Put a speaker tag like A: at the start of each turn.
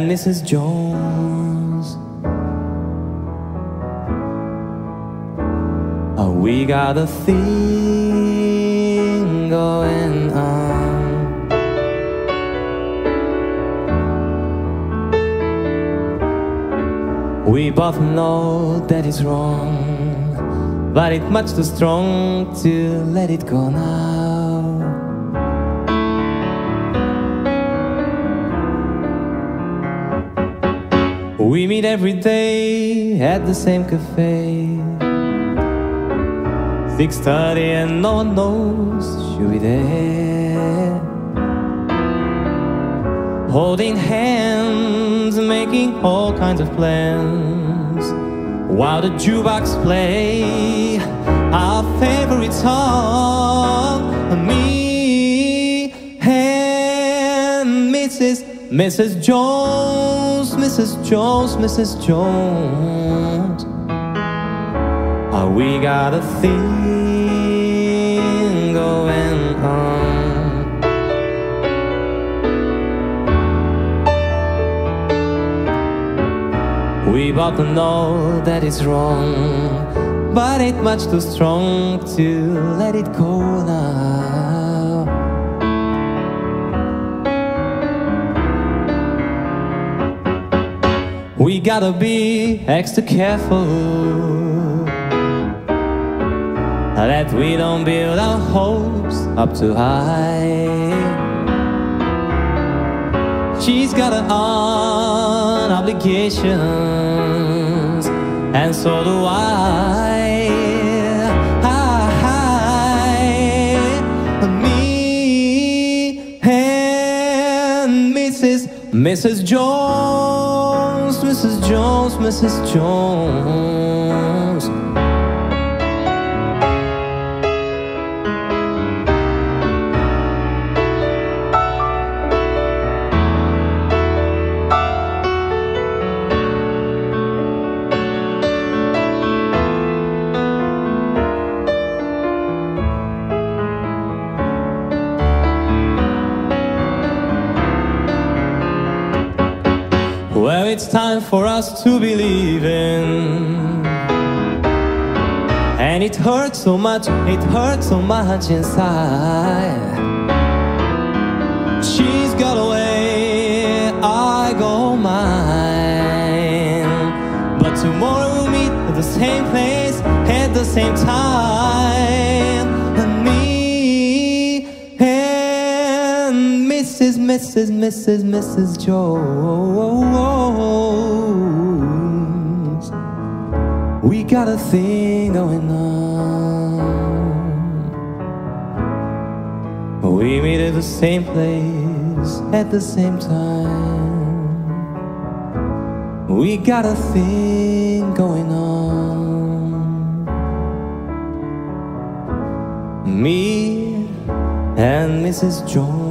A: Mrs. Jones. Oh, we got a thing going on. We both know that it's wrong, but it's much too strong to let it go now. We meet every day at the same cafe, 6:30 and no one knows she'll be there. Holding hands, making all kinds of plans, while the jukebox play our favorite song. Me and Mrs. Jones, Mrs. Jones, Mrs. Jones. Oh, we got a thing going on. We both know that it's wrong, but it's much too strong to let it go now. We gotta be extra careful that we don't build our hopes up too high. She's got her own obligations, and so do I. Me and Mrs. Jones, Mrs. Jones, Mrs. Jones. Well, it's time for us to believe in, and it hurts so much inside. She's got away, I go mine, but tomorrow we'll meet at the same place, at the same time. And me and Mrs. Jones, we got a thing going on. We meet at the same place, at the same time. We got a thing going on. Me and Mrs. Jones.